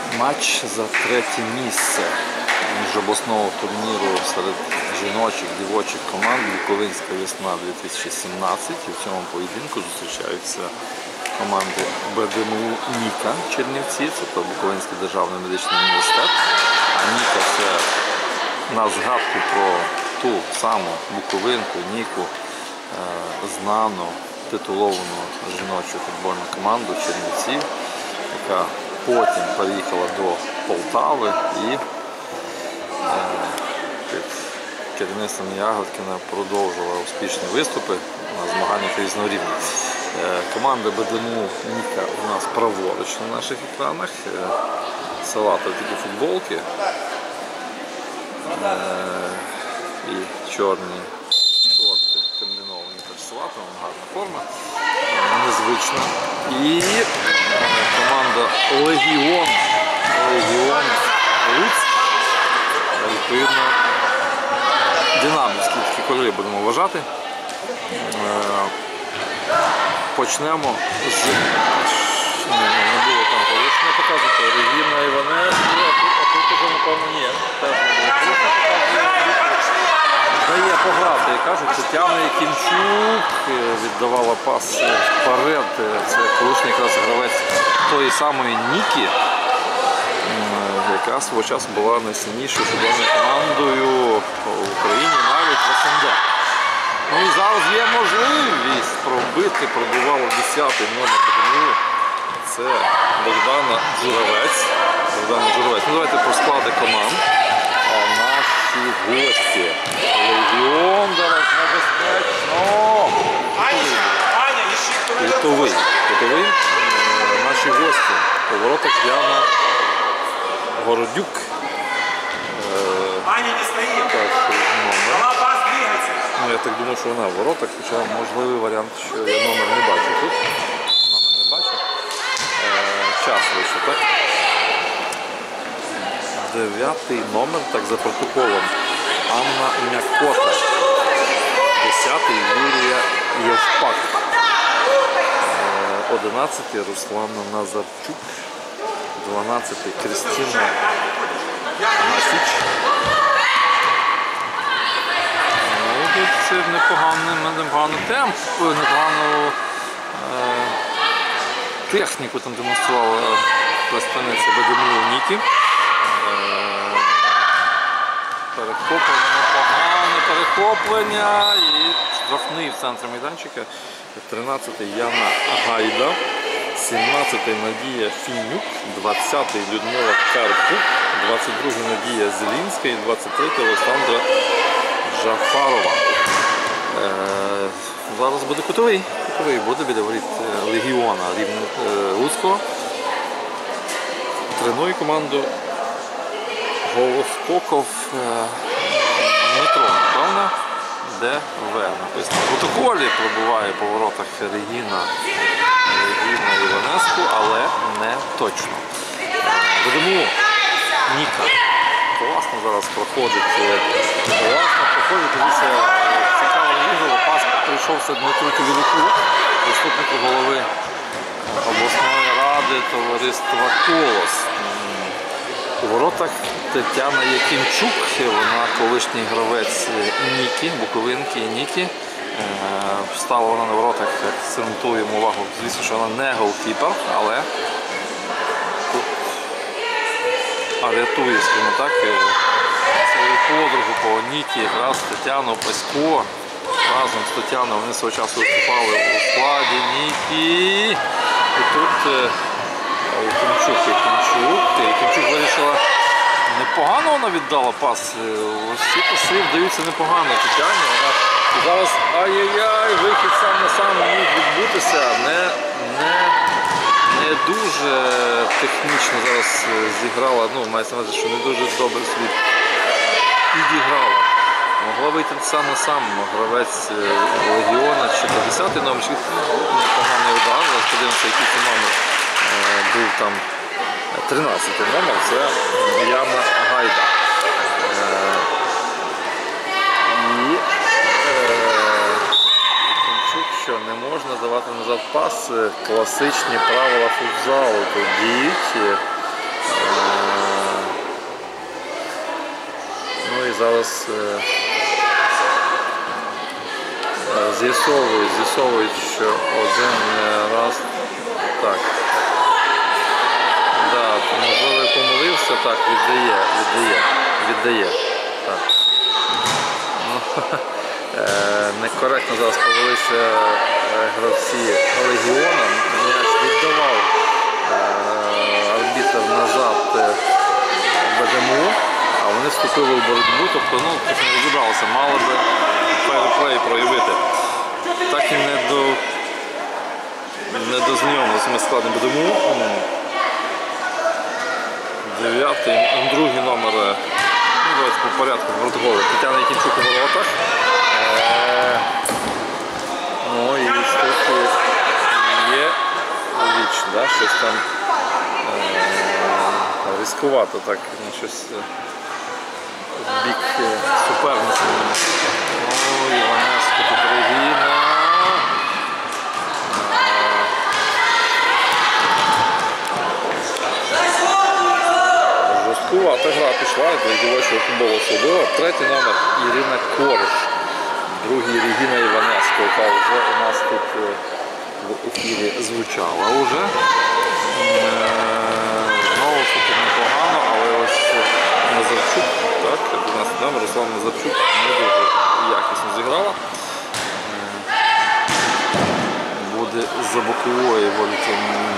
Матч за третє місце міжобласного турніру серед жіночих, дівочих команд Буковинська весна 2017. І в цьому поєдинку зустрічаються команди БДМУ Ніка Чернівці, це Буковинський державний медичний університет. А Ніка – це на згадку про ту саму Буковинку, Ніку, знану, титуловану жіночу футбольну команду Чернівців, яка потім переїхала до Полтави і під керівництвом Ягодкіна продовжувала успішні виступи на змаганнях різного рівня. Команда БДМУ Ніка у нас праворуч на наших екранах. Салатові такі футболки і чорні шорти комбіновані теж салатом, гарна форма, незвична. І команда Легіон Луцьк, відповідно, динамівські такі кольори будемо вважати. Почнемо з... Не було там порушення показувати. Регіна Іванеску, а тут вже, напевно, ні. Теж не було порушення показувати. Дає пограти, як кажуть, Тетяна Якимчук віддавала пас вперед. Це колишній якраз гравець тої самої Ніки, яка свого часу була найсильнішою футбольною командою в Україні, навіть в СНД. Ну і зараз є можливість пробити, пробувало 10-й номер БДМУ. Це Богдана Джуравець. Ну, давайте про склади команд. Наші гості. Легіон зараз небезпечно. Кутовий. Наші гості. У воротах Діана Городюк. Аня не стоїть. Ну, я так думаю, що вона в воротах, хоча можливий варіант, що я номер не бачу тут. Номер не бачу. Час вийшов, так? 9-й номер, так, за протоколом. Анна Мякота. 10-й Юрія Євпак. 11-й Руслана Назарчук. 12-й Кристина Гасіч. Це непоганий темп, непогану техніку там демонструвала представниця БДМУ Ніки. Непогане перехоплення і штрафний в центрі майданчика. 13-й Яна Гайда, 17-й Надія Фінюк, 20-й Людмила Карпук, 22-й Надія Зелінська і 23-й Олександра Джафарова. Зараз буде кутовий буде біля воріт Легіона Луцького. Тренує команду Голоскоков Дмитро, напевно, ДВ написано. В протоколі пробуває по воротах Регіна Іванеску, але не точно. БДМУ Ніка. Класно зараз проходить. Дивіться, цікаво виграло. Пас прийшовся Дмитру Тювілюку, заступнику голови обласної ради товариства «Колос». У воротах Тетяна Якимчук, вона колишній гравець Ніки, Буковинки Ніки. Стала вона на воротах, акцентуємо увагу, звісно, що вона не голкіпер, але рятує, скажімо так, свою подругу по Нікі, якраз Тетяну Пасько. Разом з Тетяною вони свого часу виступали у складі Нікі. І тут Якимчук вирішила, непогано вона віддала пас. Ось ці паси вдаються непогано Тетяні. Вона зараз ай-яй-яй, вихід сам на сам міг відбутися. Не дуже технічно зараз зіграла, ну, мається на увазі, що не дуже добре собі підіграла. Могла вийти сам на сам гравець Легіона, чи 50-й номер, чи непоганий удар. Зараз подивимося, який це номер був там. 13-й номер, це Яна Гайда. І що не можна давати назад пас, класичні правила футзалу. Тоді зараз з'ясовують, що один раз так. Да, можливо, помилився, так, віддає. Так. Ну, некоректно зараз повелися гравці Легіона, м'яч віддавав арбітр назад БДМУ, а вони вступили в боротьбу, тобто, ну, так не розібралися, мали би фейерплей проявити. Так і не дознайомилися ми з складом БДМУ. 9-й, другий номер, ну, давайте по порядку протоколу. Тетяна Якимчук у воротах. Ну і тут є віч, да, щось там ризикувато так, щось в бік суперниці. Ну, Іванеско тут Регіна. Жорсткувата гра пішла, до дівочого футболу особливо. Третій номер Ірина Корж. Другий Регіна Іванеско, яка вже у нас тут в ефірі звучала вже. Знову ж таки непогано, але ось Назарчук, так, 11 номер, Руслан Назарчук не дуже якісно зіграла. Буде за бокової воліти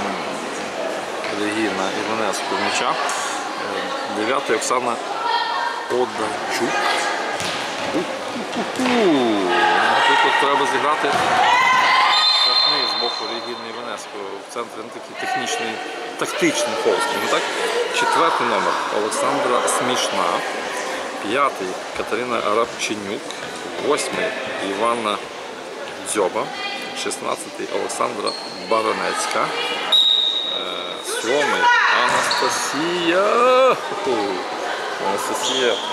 Регіна Іванеско м'яча. 9-й Оксана Одарчук. Тут треба зіграти штрафний з боку Регіни Іванеско. В центрі такий технічний, тактичний фол. Так? 4-й номер Олександра Смішна. 5-й Катерина Рабченюк. 8-й Іванна Дзьоба. 16-й Олександра Баранецька. 7-й Анастасія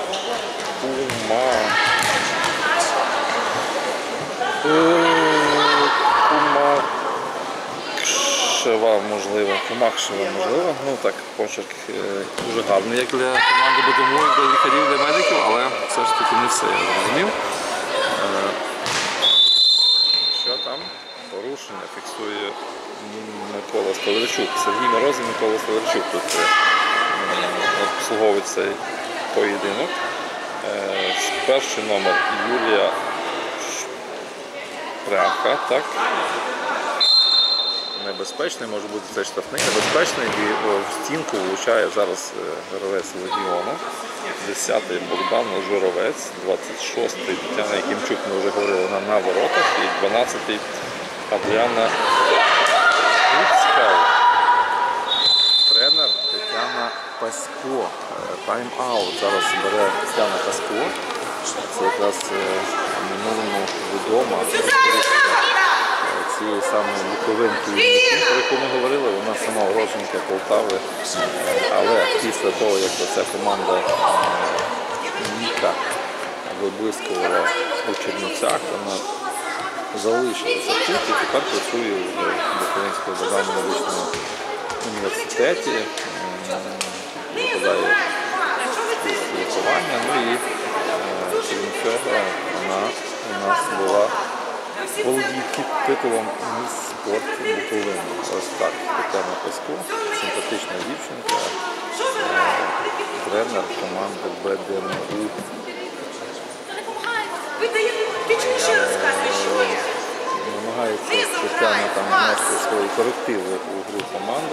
Кумакшева, можливо. Ну так, почерк дуже гарний, як для команди БДМУ, для лікарів, для медиків, але все ж таки не все, я зрозумів. Що там? Порушення фіксує Микола Столярчук. Сергій Морозов, Микола Столярчук тут обслуговує цей поєдинок. Перший номер Юлія Шпряха, так. Небезпечний, може бути цей штрафник. Небезпечний, і в стінку влучає зараз гравець Легіону. 10-й Богдан Журовець, 26-й Тетяна Якимчук, ми вже говорили, на воротах, і 12-й Адріана Гуцькал. Тренер Тетяна Пасько. Тайм-аут зараз бере Тетяна Пасько. Це якраз минулому відома цієї самої Буковинки, про яку ми говорили, вона сама уродженка Полтави, але після того, як ця команда Ніка виблискувала у Чернівцях, вона залишилася тут і тепер працює в Буковинському державному медичному університеті, викладає лікування, ну і крім цього вона у нас була володіє титулом «Міс спорт Буковини». Ось так, Тетяна Пасько, симпатична дівчинка, тренер команди БДМУ. Намагається Тетяна там внести свої корективи у гру команди.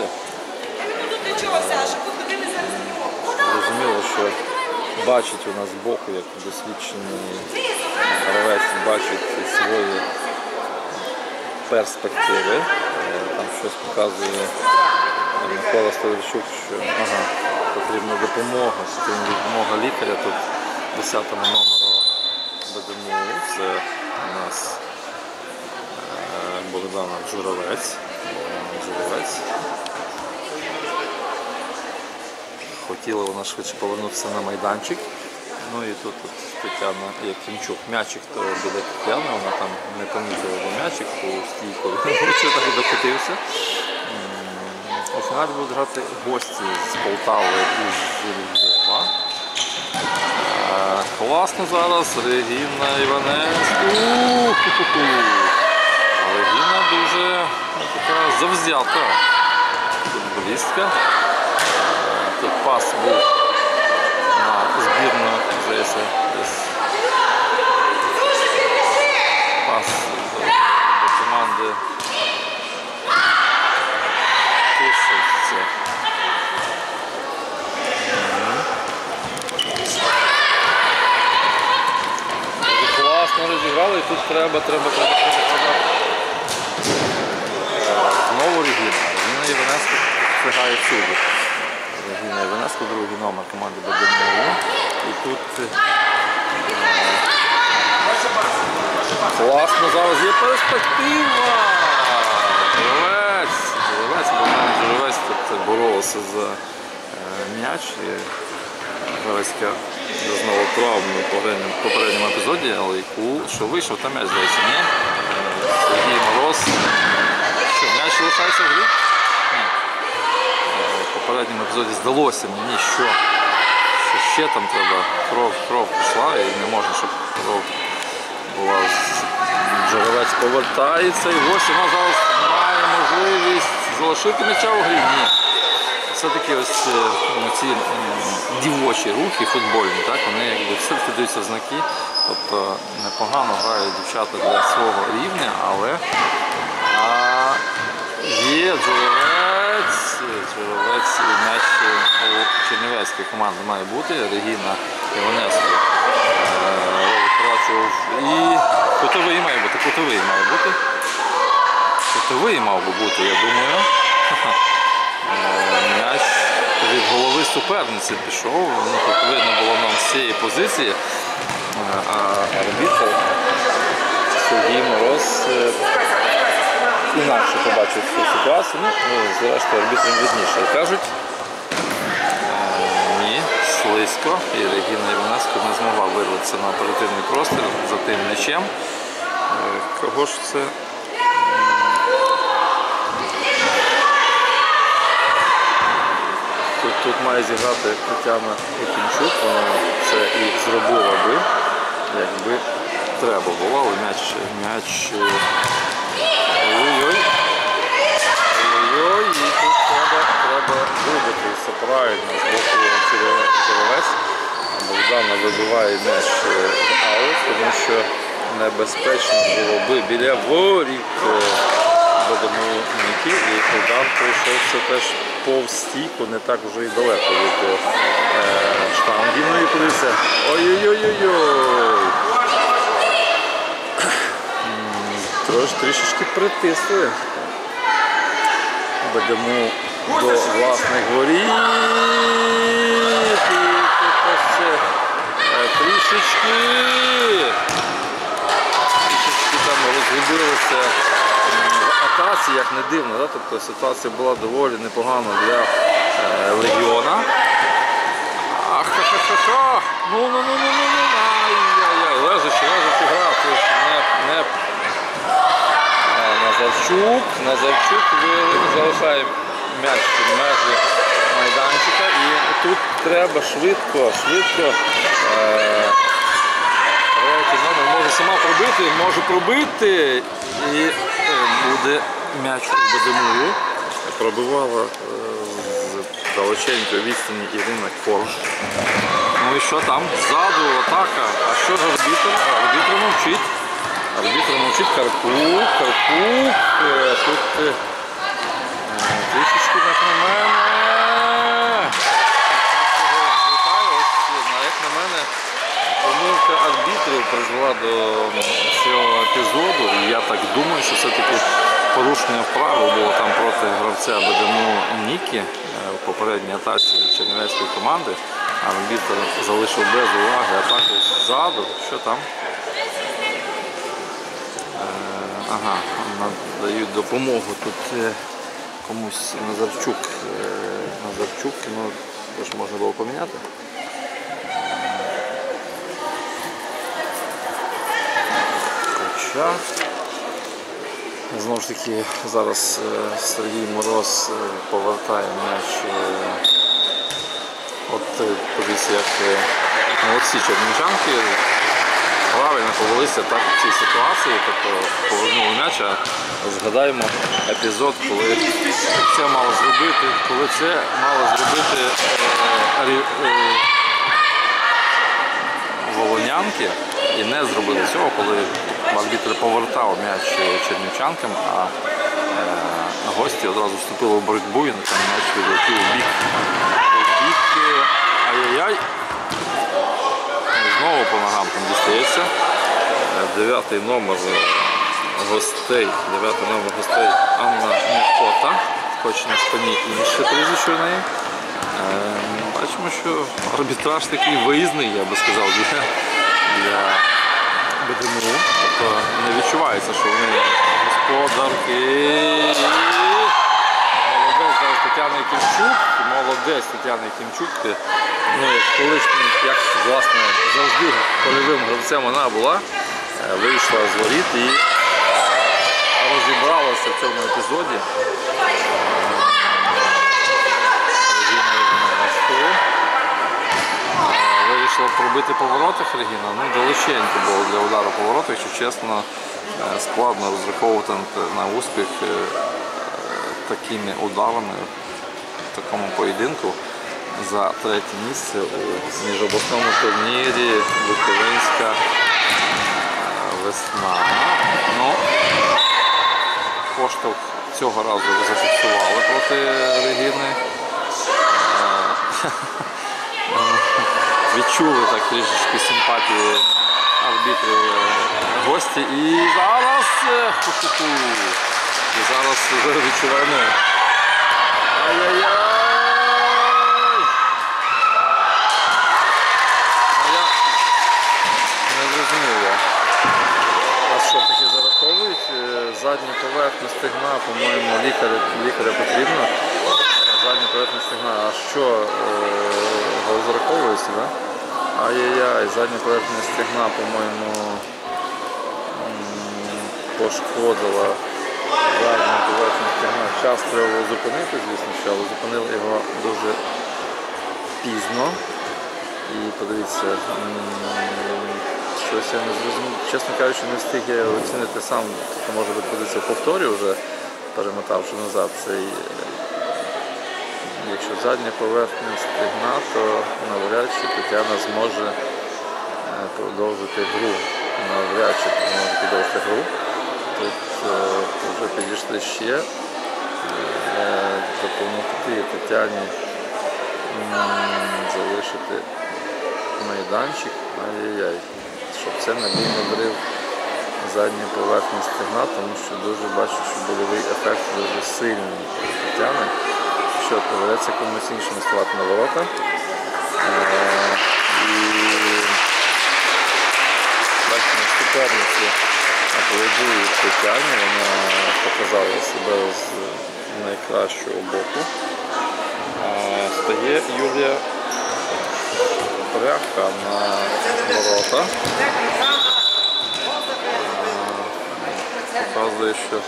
Зрозуміло, що бачить у нас збоку, як досвідчений гравець бачить свої перспективи. Там щось показує Микола Столярчук, що потрібна допомога лікаря. Тут 10-му номеру БДМУ, це у нас Богдан Журовець. Хотіла вона швидше повернутися на майданчик. Ну і тут Тетяна Якимчук. М'ячик то біля Тетяни, вона там не помітила м'ячик по стійку. Що так і докотився. У фіналі будуть грати гості з Полтави і з Львова. Класно зараз, Регіна Іванеску. Регіна дуже така завзята футболістка. Тут пас був на збірну, здається, десь пас до команди Тисовця. Класно розіграли, і тут треба. Знову Регіна. Регіна Іванеску встигає всюди. Регіна Іванеску, другий номер команди БДМУ. І тут класно зараз є перспектива. Жеревець тут боролися за м'яч. Жеревецька зазнала травму в попередньому епізоді, але що вийшов, там м'яч, здається, ні? Сергій Мороз. Що, м'яч лишається в грі? Ні. В попередньому епізоді здалося мені, що ще там треба. Кров пішла і не можна, щоб кров була. Жеревець повертається і ось вона зараз має можливість залишити м'яча у грі. Ні. Все-таки ось ці дівочі рухи футбольні, так, вони якби все-таки даються в знаки. Тобто непогано грають дівчата для свого рівня, але є Жеревець і м'яч у чернівецької команди має бути. Регіна Іванеску і кутовий має бути, кутовий мав би бути, я думаю. М'яч від голови суперниці пішов, тут видно було нам з цієї позиції, а арбітр Сергій Мороз інакше побачив цю ситуацію, зрештою арбітрам видніше. Кажуть, ні, слизько, і Регіна Іванеску не змогла вирватися на оперативний простір за тим м'ячем. Кого ж це? Тут має зіграти Тетяна Якимчук, вона це і зробила би, якби треба було, але м'яч ой-ой-ой, і тут треба вибитися правильно з боку Жеревець. Богдана вибиває м'яч аут, тому що небезпечно було би біля воріт БДМУ Ніки, і удар прийшовся теж повз стійку, не так вже і далеко від штанги. Ну і подивіться, ой-ой-ой-ой-ой! Трішечки притисли БДМУ до власних воріт. І тут ще трішечки там розгубилися в атаці, як не дивно, да? Тобто ситуація була доволі непогана для Легіона. Ах-ха-ха-ха! Ну, ай-яй-яй, лежачи гра, це ж не Назарчук залишає м'яч в межі майданчика, і тут треба швидко третій номер може сама пробити, і буде м'яч у БДМУ. Пробивала з далеченької відстані Ірина Корж. Ну і що там? Ззаду атака. А що ж арбітр? Арбітр мовчить. Карпук. Тут трішечки як на мене. Як на мене, помилка арбітрів призвела до цього епізоду. І я так думаю, що все-таки порушення вправи було там проти гравця БДМУ Ніки в попередній атаці чернівецької команди. Арбітр залишив без уваги атаку ззаду. Що там? Ага, надають допомогу тут комусь Назарчук, ну теж можна було поміняти. Хоча, знову ж таки, зараз Сергій Мороз повертає м'яч От подивіться, як молодці чернівчанки правильно повелися так в цій ситуації, тобто повернули м'яч. Згадаємо епізод, коли це мало зробити, волонянки і не зробили цього, коли арбітр повертав м'яч чернівчанкам, а гості одразу вступили в боротьбу і там м'яч відлетів у бік. Ай-яй-яй. Знову по ногам там дістається. 9-й номер гостей Анна Мікота, хоч на спині інше прізвище в неї. Бачимо, що арбітраж такий виїзний, я би сказав, для БДМУ. Тобто не відчувається, що вони господарки. Молодець Тетяна Кімчук. Ну, як колишній, як власне завжди польовим гравцем вона була, вийшла з воріт і розібралася в цьому епізоді. Вирішила пробити по воротах Регіна. Ну, далеченько було для удару по воротах, якщо чесно, складно розраховувати на успіх такими ударами в такому поєдинку за третє місце у міжобласному турнірі Буковинська весна. Ну, поштовх цього разу зафіксували проти Регіни. Відчули так трішечки симпатії арбітрів гості і зараз вже відчуваємо. Ай-яй-яй! Не зрозумів я. А що таки зараховують? Задню поверхню стегна, по-моєму, лікаря потрібно. Задню поверхню стегна. А що зараховується, да? Ай-яй-яй, задня поверхня стегна, по-моєму, пошкодила задню поверхню стегна. Час треба було зупинити, звісно, що, але зупинили його дуже пізно. І подивіться, щось я не зрозумів. Чесно кажучи, не встиг я оцінити сам, тобто може бути подивитися в повторі вже, перемотавши назад цей. Якщо задня поверхня стегна, то навряд чи Тетяна зможе продовжити гру. Навряд чи зможе продовжити гру. Тут вже підійшли ще допомогти Тетяні залишити майданчик. Ай-яй-яй. Щоб це не був надрив задньої поверхні стегна, тому що дуже бачу, що больовий ефект дуже сильний у Тетяни. Що доведеться комусь іншому ставати на ворота. І бачимо, суперниці аплодують Тетяні, вона показала себе з найкращого боку. Стає Юлія Пряха на ворота. Показує, що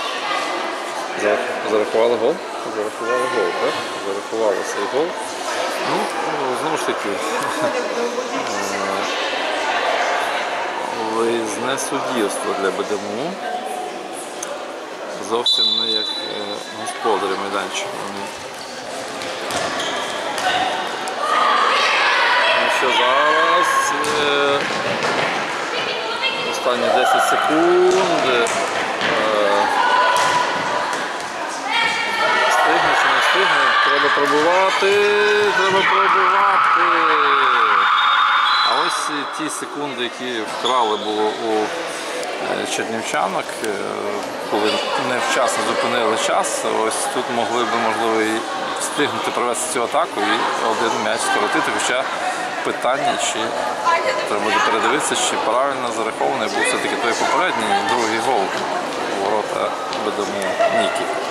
зарахували гол. Зарахували гол, так? Зарахували цей гол. Ну, знову ж таки, виїзне суддівство для БДМУ. Зовсім не як господарі майданчика. Ну що, зараз останні 10 секунд. Треба пробувати. А ось ті секунди, які вкрали було у чернівчанок, коли невчасно зупинили час, ось тут могли б, можливо, і встигнути провести цю атаку і один м'яч скоротити, хоча питання, чи треба буде передивитися, чи правильно зарахований був все-таки той попередній, другий гол у ворота БДМУ Ніки.